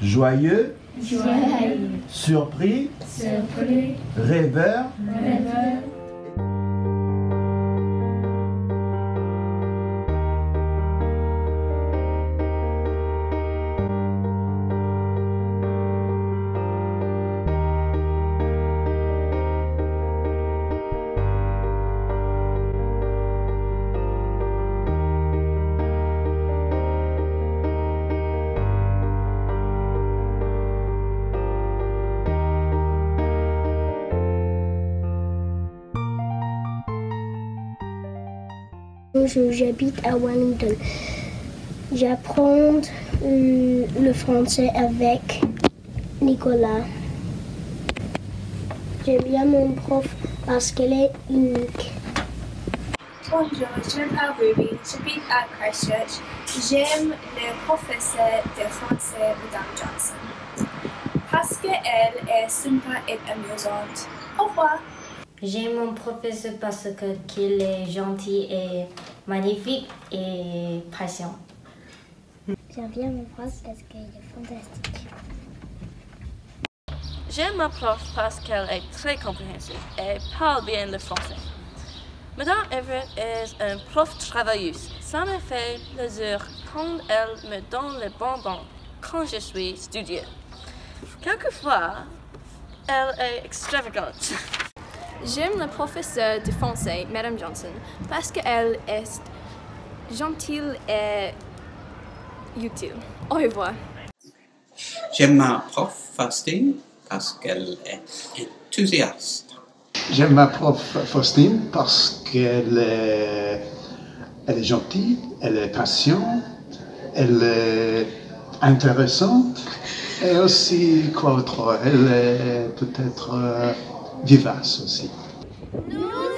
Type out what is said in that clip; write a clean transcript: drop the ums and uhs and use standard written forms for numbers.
joyeux, joyeux, surpris, surpris, rêveur. rêveur. Bonjour, j'habite à Wellington. J'apprends le français avec Nicolas. J'aime bien mon prof parce qu'elle est unique. Bonjour, je m'appelle Ruby, j'habite à Christchurch. J'aime le professeur de français, Madame Johnson, parce qu'elle est sympa et amusante. Au revoir. J'aime mon professeur parce qu'il est gentil et magnifique et patient. J'aime bien mon prof parce qu'il est fantastique. J'aime ma prof parce qu'elle est très compréhensive et parle bien le français. Madame Everett est une prof travailleuse. Ça me fait plaisir quand elle me donne les bonbons quand je suis studieux. Quelquefois, elle est extravagante. J'aime la professeure de français, Madame Johnson, parce qu'elle est gentille et utile. Au revoir. J'aime ma prof Faustine parce qu'elle est enthousiaste. J'aime ma prof Faustine parce qu'elle est gentille, elle est patiente, elle est intéressante et aussi, quoi autre, elle est peut-être vivace aussi. Nous